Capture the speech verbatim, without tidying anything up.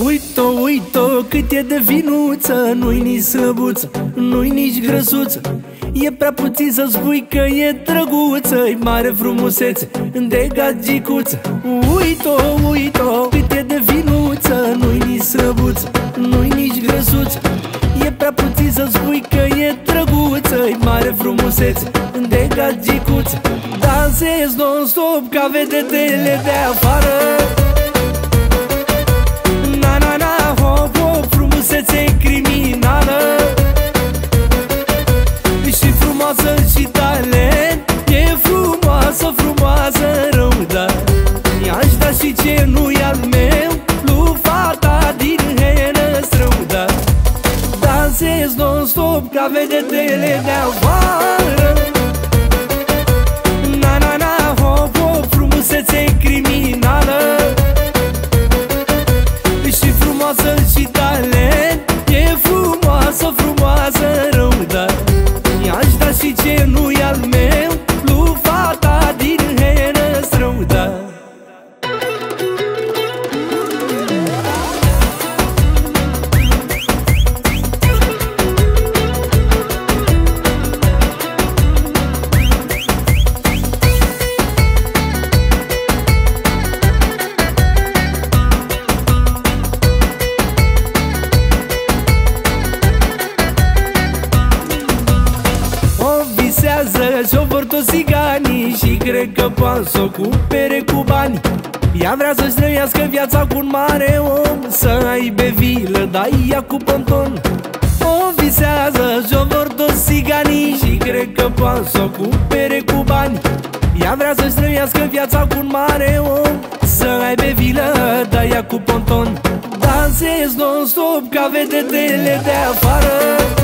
Uite-o, uite-o, cât e de vinuță, nu-i nici slăbuță, nu-i nici grăsuță. E prea puțin să spui că e drăguță, e mare frumusețe de gagicuță. Uite-o, uite-o, cât e de vinuță, nu-i nici slăbuță, nu-i nici grăsuță. E prea puțin să spui că e drăguță, e mare frumusețe de gagicuță. Dansez non-stop ca vedetele de afară. Na, na, na, hop, hop, frumusețe criminală. Și frumoasă și talent, e frumoasă, frumoasă rău, da. I-aș da și ce nu-i al meu, lui fata din Herăstrău, da. Dansez non-stop ca vedetele de afară. Na, na, na, hop, hop, frumusețe criminală. Și frumoasă și talent, e frumoasă, frumoasă rău, da. I-aș da și ce nu-i al meu, lui fata din Herăstrău, da. Și-o vor toți țiganii și cred că poate să o cumpere cu bani. Ea vrea să-și trăiască viața cu un mare om, să aibă vilă, dar ea cu ponton. O visează și-o vor toți țiganii și cred că poate să o cumpere cu bani. Ea vrea să-și trăiască viața cu un mare om, să aibă vilă, dar ea cu ponton. Dansez non-stop ca vedetele de afară.